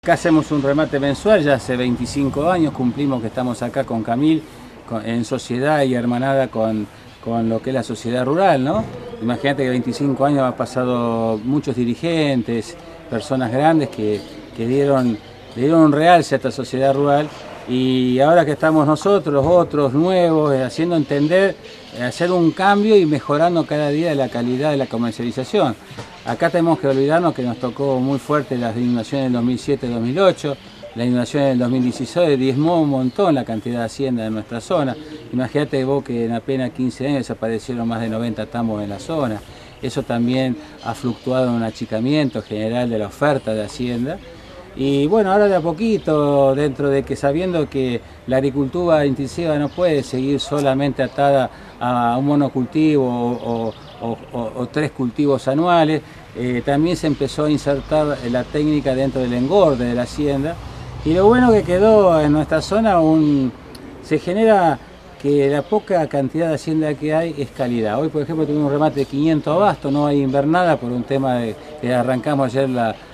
Acá hacemos un remate mensual, ya hace 25 años cumplimos que estamos acá con Camil, en sociedad y hermanada con lo que es la sociedad rural, ¿no? Imagínate que 25 años ha pasado muchos dirigentes, personas grandes que le dieron un realce a esta sociedad rural, y ahora que estamos nosotros, otros nuevos, haciendo entender, hacer un cambio y mejorando cada día la calidad de la comercialización. Acá tenemos que olvidarnos que nos tocó muy fuerte las inundaciones del 2007-2008, la inundación del 2016 diezmó un montón la cantidad de hacienda de nuestra zona. Imagínate vos que en apenas 15 años desaparecieron más de 90 tambos en la zona. Eso también ha fluctuado en un achicamiento general de la oferta de hacienda. Y bueno, ahora de a poquito, dentro de que sabiendo que la agricultura intensiva no puede seguir solamente atada a un monocultivo o 3 cultivos anuales, también se empezó a insertar la técnica dentro del engorde de la hacienda. Y lo bueno que quedó en nuestra zona, se genera que la poca cantidad de hacienda que hay es calidad. Hoy, por ejemplo, tuvimos un remate de 500 abastos, no hay invernada por un tema de que arrancamos ayer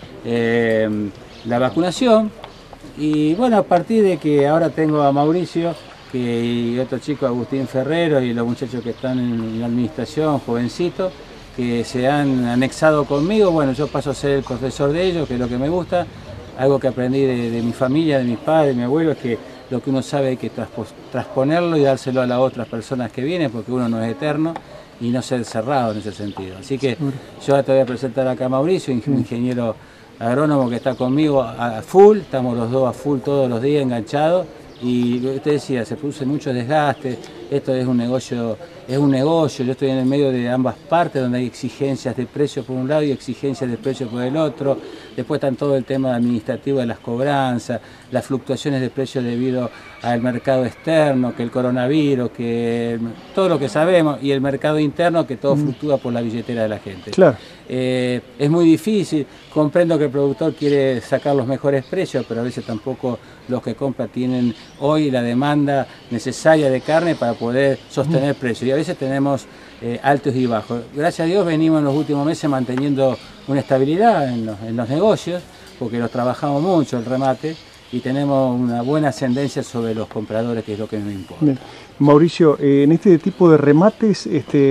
la vacunación. Y bueno, a partir de que ahora tengo a Mauricio y otro chico, Agustín Ferrero, y los muchachos que están en la administración, jovencitos, que se han anexado conmigo, bueno, yo paso a ser el profesor de ellos, que es lo que me gusta. Algo que aprendí de mi familia, de mis padres, de mi abuelo, es que lo que uno sabe hay que transponerlo y dárselo a las otras personas que vienen, porque uno no es eterno, y no ser cerrado en ese sentido. Así que yo te voy a presentar acá a Mauricio, ingeniero agrónomo que está conmigo a full, estamos los dos a full todos los días enganchados, y usted decía, se produce mucho desgaste, esto es un negocio, yo estoy en el medio de ambas partes, donde hay exigencias de precio por un lado y exigencias de precio por el otro. Después están todo el tema administrativo de las cobranzas, las fluctuaciones de precios debido al mercado externo, que el coronavirus, que todo lo que sabemos, y el mercado interno, que todo fluctúa por la billetera de la gente. Claro. Es muy difícil, comprendo que el productor quiere sacar los mejores precios, pero a veces tampoco los que compran tienen hoy la demanda necesaria de carne para poder sostener precios. Y a veces tenemos altos y bajos. Gracias a Dios venimos en los últimos meses manteniendo una estabilidad en los negocios, porque los trabajamos mucho el remate y tenemos una buena ascendencia sobre los compradores, que es lo que nos importa. Bien. Mauricio, en este tipo de remates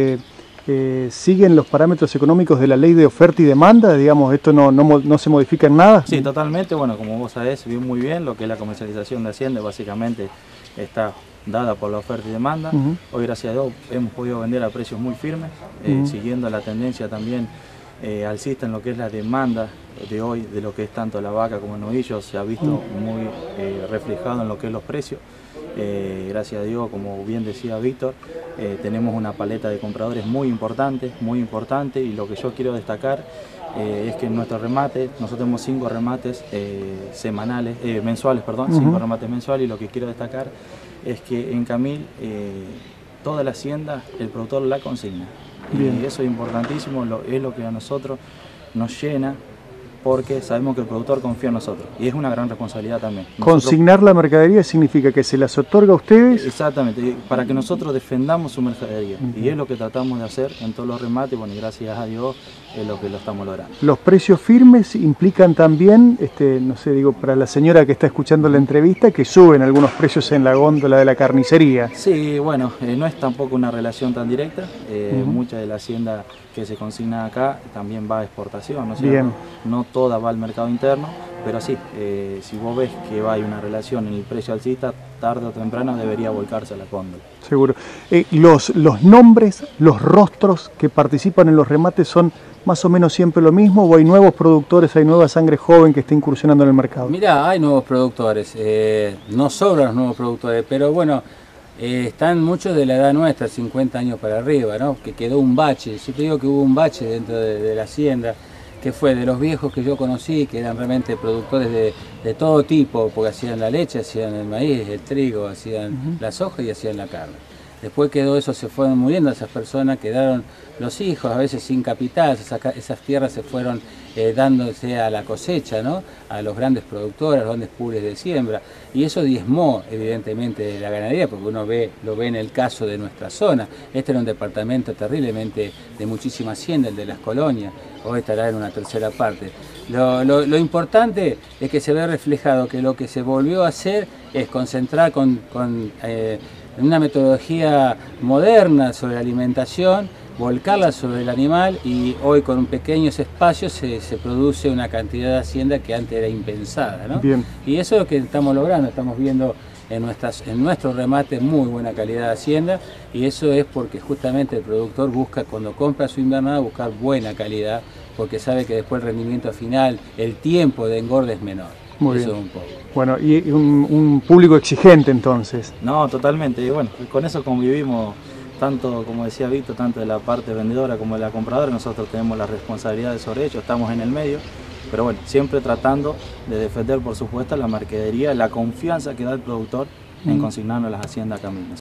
siguen los parámetros económicos de la ley de oferta y demanda, digamos, esto no se modifica en nada. Sí, totalmente. Bueno, como vos sabés muy bien, lo que es la comercialización de hacienda básicamente está dada por la oferta y demanda. Hoy, gracias a Dios, hemos podido vender a precios muy firmes, siguiendo la tendencia también alcista en lo que es la demanda de hoy, de lo que es tanto la vaca como el novillo, se ha visto muy reflejado en lo que es los precios. Gracias a Dios, como bien decía Víctor, tenemos una paleta de compradores muy importante, y lo que yo quiero destacar es que en nuestro remate, nosotros tenemos 5 remates mensuales, 5 remates mensuales, y lo que quiero destacar es que en Camil toda la hacienda el productor la consigna. Y eso es importantísimo, es lo que a nosotros nos llena, porque sabemos que el productor confía en nosotros y es una gran responsabilidad también. Consignar la mercadería significa que se las otorga a ustedes. Exactamente, para que nosotros defendamos su mercadería, y es lo que tratamos de hacer en todos los remates. Bueno, y gracias a Dios es lo que lo estamos logrando. Los precios firmes implican también, no sé, digo, para la señora que está escuchando la entrevista, que suben algunos precios en la góndola de la carnicería. Sí, bueno, no es tampoco una relación tan directa. Mucha de la hacienda que se consigna acá también va a exportación, ¿no es cierto? No toda va al mercado interno, pero sí, si vos ves que hay una relación en el precio alcista, tarde o temprano debería volcarse a la góndola. Seguro. Los nombres, los rostros que participan en los remates son más o menos siempre lo mismo, o hay nuevos productores, hay nueva sangre joven que está incursionando en el mercado? Mirá, hay nuevos productores, no sobran los nuevos productores, pero bueno, están muchos de la edad nuestra, 50 años para arriba, ¿no? Que quedó un bache. Si te digo que hubo un bache dentro de la hacienda, que fue de los viejos que yo conocí, que eran realmente productores de todo tipo, porque hacían la leche, hacían el maíz, el trigo, hacían la soja y hacían la carne. Después quedó eso, se fueron muriendo esas personas, quedaron los hijos, a veces sin capital, esas tierras se fueron dándose a la cosecha, ¿no? A los grandes productores, a los grandes pools de siembra, y eso diezmó evidentemente la ganadería, porque uno lo ve en el caso de nuestra zona. Este era un departamento terriblemente de muchísima hacienda, el de Las Colonias, hoy estará en una tercera parte. Lo importante es que se ve reflejado que lo que se volvió a hacer es concentrar en una metodología moderna sobre la alimentación, volcarla sobre el animal, y hoy con pequeños espacios se produce una cantidad de hacienda que antes era impensada, ¿no? Bien. Y eso es lo que estamos logrando, estamos viendo en nuestro remate muy buena calidad de hacienda, y eso es porque justamente el productor busca, cuando compra su invernada, buscar buena calidad, porque sabe que después el rendimiento final, el tiempo de engorde es menor. Muy eso bien. es un poco. Bueno, y un público exigente entonces. No, totalmente. Y bueno, con eso convivimos, tanto, como decía Víctor, tanto de la parte vendedora como de la compradora. Nosotros tenemos las responsabilidades sobre ello, estamos en el medio, pero bueno, siempre tratando de defender, por supuesto, la mercadería, la confianza que da el productor en consignarnos las haciendas acá mismo.